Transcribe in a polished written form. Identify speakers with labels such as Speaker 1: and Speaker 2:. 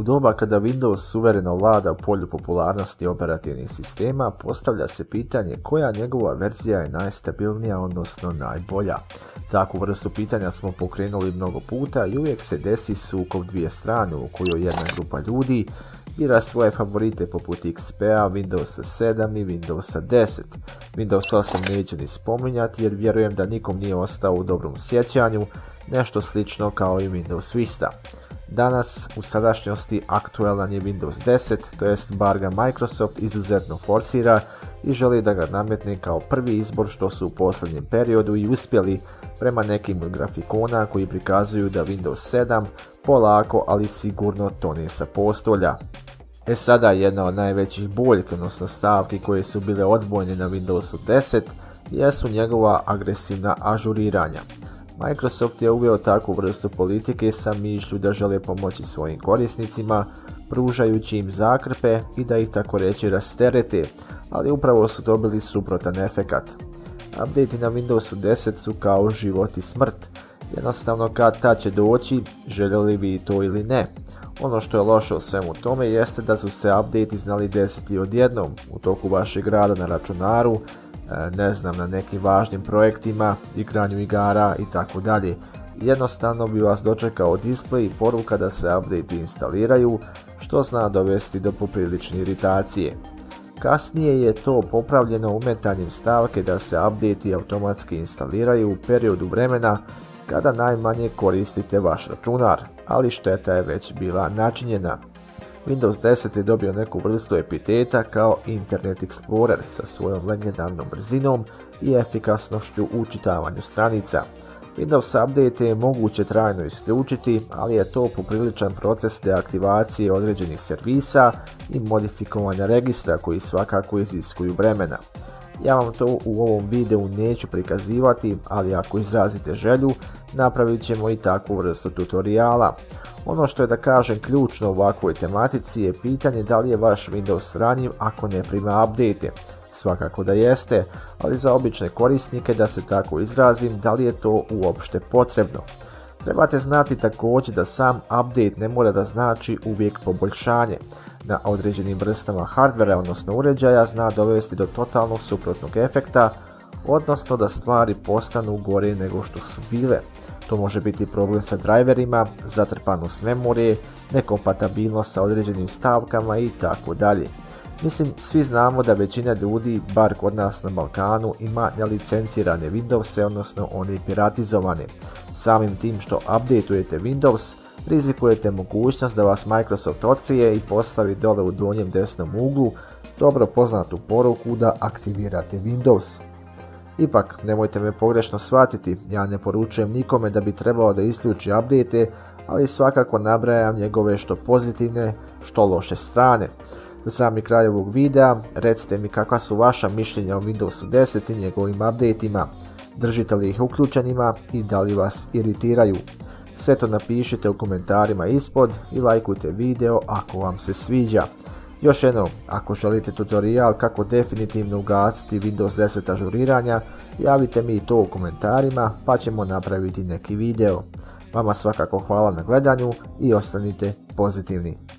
Speaker 1: doba kada Windows suvereno vlada u polju popularnosti operativnih sistema, postavlja se pitanje koja njegova verzija je najstabilnija, odnosno najbolja. Takvu vrstu pitanja smo pokrenuli mnogo puta i uvijek se desi sukob dvije strane u kojoj jedna grupa ljudi bira svoje favorite poput XP-a, Windowsa 7 i Windowsa 10. Windows 8 neću ni spominjati jer vjerujem da nikom nije ostao u dobrom sjećanju, nešto slično kao i Windows Vista. Danas u sadašnjosti aktualan je Windows 10, to bar ga Microsoft izuzetno forsira i želi da ga nametne kao prvi izbor, što su u posljednjem periodu i uspjeli prema nekim od grafikona koji prikazuju da Windows 7 polako ali sigurno tone sa postolja. Sada jedna od najvećih boljki, odnosno stavki koje su bile odbojne na Windowsu 10 jesu njegova agresivna ažuriranja. Microsoft je uveo takvu vrstu politike sa mišlju da žele pomoći svojim korisnicima, pružajući im zakrpe i da ih tako reći rasterete, ali upravo su dobili suprotan efekat. Update na Windowsu 10 su kao život i smrt, jednostavno kad će doći, željeli vi to ili ne. Ono što je loše u svemu tome jeste da su se update znali desiti odjednom u toku vašeg rada na računaru, na nekim važnim projektima, igranju igara itd. Jednostavno bi vas dočekao display i poruka da se update instaliraju, što zna dovesti do poprilične iritacije. Kasnije je to popravljeno umetanjem stavke da se update automatski instaliraju u periodu vremena kada najmanje koristite vaš računar, ali šteta je već bila načinjena. Windows 10 je dobio neku vrstu epiteta kao Internet Explorer sa svojom legendarnom brzinom i efikasnošću u čitavanju stranica. Windows Update je moguće trajno isključiti, ali je to popriličan proces deaktivacije određenih servisa i modifikovanja registra koji svakako iziskuju vremena. Ja vam to u ovom videu neću prikazivati, ali ako izrazite želju, napravit ćemo i takvu vrstu tutoriala. Ono što je da kažem ključno u ovakvoj tematici je pitanje da li je vaš Windows ranjiv ako ne prima update. Svakako da jeste, ali za obične korisnike, da se tako izrazim, da li je to uopšte potrebno. Trebate znati također da sam update ne mora da znači uvijek poboljšanje. Na određenim vrstama hardvera, odnosno uređaja, zna dovesti do totalno suprotnog efekta, odnosno da stvari postanu gore nego što su bile. To može biti problem sa driverima, zatrpanost memorije, nekompatibilnost sa određenim stavkama itd. Mislim, svi znamo da većina ljudi, bar kod nas na Balkanu, ima nelicencirane Windowse, odnosno one piratizovane. Samim tim što updateujete Windows, rizikujete mogućnost da vas Microsoft otkrije i postavi dole u donjem desnom uglu dobro poznatu poruku da aktivirate Windows. Ipak, nemojte me pogrešno shvatiti, ja ne poručujem nikome da bi trebao da isključi update, ali svakako nabrajam njegove što pozitivne, što loše strane. Za sami kraj ovog videa, recite mi kakva su vaša mišljenja o Windowsu 10 i njegovim updateima, držite li ih uključenima i da li vas iritiraju. Sve to napišite u komentarima ispod i lajkujte video ako vam se sviđa. Još jednom, ako želite tutorial kako definitivno ugasiti Windows 10 ažuriranja, javite mi to u komentarima pa ćemo napraviti neki video. Vama svakako hvala na gledanju i ostanite pozitivni.